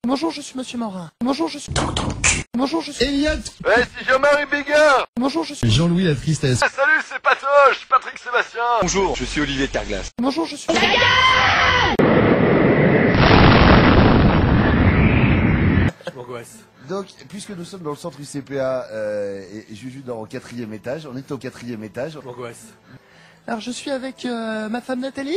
Bonjour, je suis Monsieur Morin. Bonjour, je suis... Bonjour, je suis... Elliot. Ouais, c'est Jean-Marie Bégard. Bonjour, je suis... Jean-Louis la tristesse. Ah, salut, c'est Patoche, Patrick Sébastien. Bonjour, je suis Olivier Carglass. Bonjour, je suis... Je m'angoisse. Donc, puisque nous sommes dans le centre UCPA et Juju dans au 4e étage, on est au 4e étage. Je m'angoisse. Alors, je suis avec ma femme Nathalie.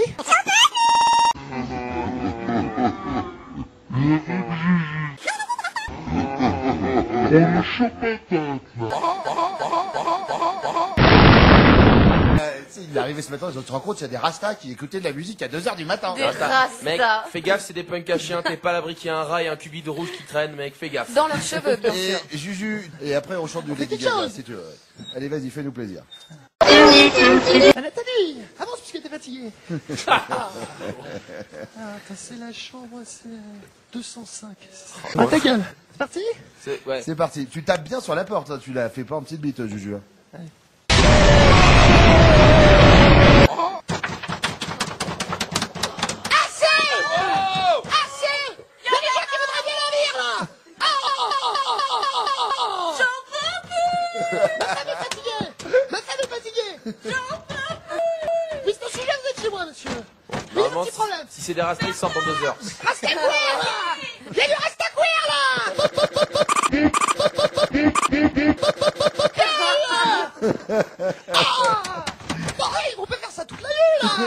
Il est arrivé ce matin, tu te rends compte, il y a des rastas qui écoutaient de la musique à 2h du matin. Des rastas. Mec, fais gaffe, c'est des punks à chiens, t'es pas à l'abri qu'il y a un rat et un cubi de rouge qui traîne, mec, fais gaffe. Dans leurs cheveux, bien sûr. Et Juju, et après on chante du Lady quelque Gaga chose. si tu veux. Allez, vas-y, fais-nous plaisir. Ah, Nathalie, avance puisque t'es fatiguée. Attends, c'est la chambre, c'est 205. Ah, ta gueule. C'est parti? Ouais. C'est parti. Tu tapes bien sur la porte, hein. Tu la fais pas en petite bite, Juju. Ma femme est fatiguée. Mais je me souviens, vous êtes chez moi, monsieur. Mais il y a un Normalement, petit problème. si c'est des rastas, ils sortent dans 2 heures. Rastaquouère, là. Il y a du rastaquouère, là. On peut faire ça toute la nuit, là.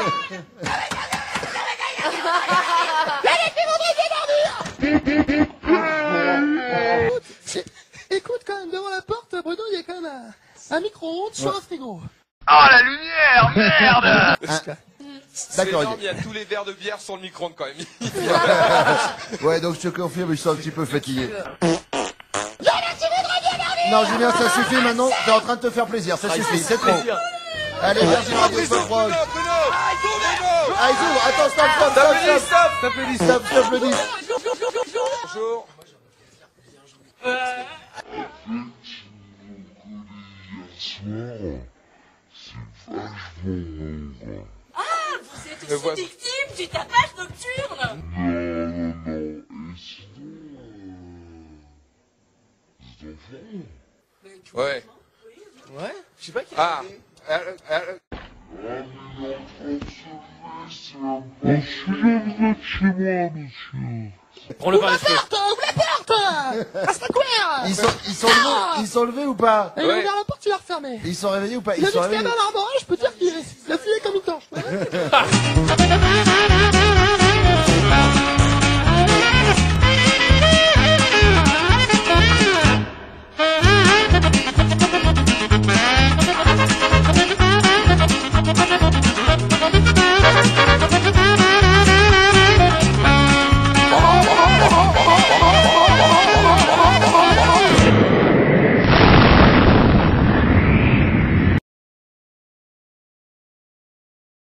Écoute, quand même, devant la porte, Bruno, il y a quand même un micro-ondes sur un frigo. Oh, la lumière, merde. C'est D'accord, énorme, il y a tous les verres de bière sur le micro-ondes quand même. ouais, donc je te confirme, ils sont un petit peu fatigués. Non, Julien, ça suffit maintenant. T'es en train de te faire plaisir, ça suffit, c'est trop. Allez, Virgin Radio se proche. Ah, ils ouvrent. Attends, stop. Bonjour. Vous êtes aussi victime du tapage nocturne. Ouais. Ouais, je sais pas qui. Ah. Prends-le par les cheveux. Ouvre la porte. Rastaquouère. Ils sont levés ou pas? Il a ouvert la porte, il a refermé. Ils sont réveillés ou pas? Il Ils a sont dit que réveillés. dans l'arbre, je peux dire qu'il a filé comme une torche.